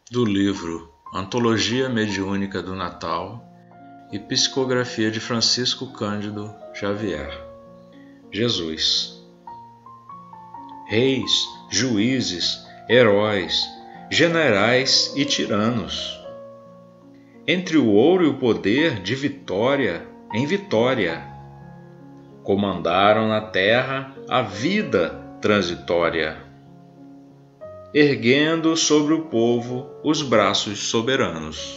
do livro Antologia Mediúnica do Natal e Psicografia de Francisco Cândido Xavier. Jesus. Reis, juízes, heróis, generais e tiranos. Entre o ouro e o poder, de vitória em vitória, comandaram na terra a vida transitória, erguendo sobre o povo os braços soberanos.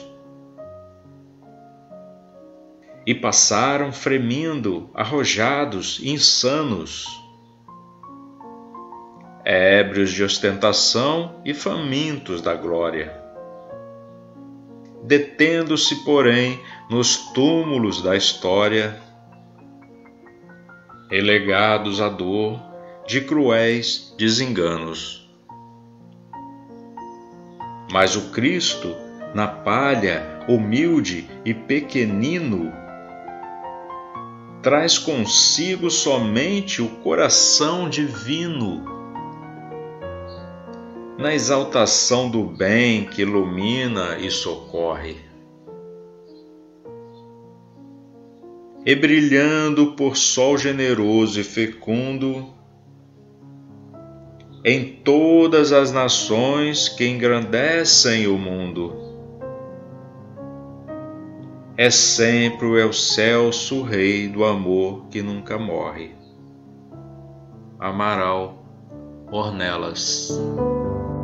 E passaram fremindo, arrojados, insanos, ébrios de ostentação e famintos da glória, detendo-se, porém, nos túmulos da história, relegados à dor de cruéis desenganos. Mas o Cristo, na palha, humilde e pequenino, traz consigo somente o coração divino, na exaltação do bem que ilumina e socorre, e brilhando por sol generoso e fecundo, em todas as nações que engrandecem o mundo. É sempre o excelso Rei do amor que nunca morre. Amaral Ornelas.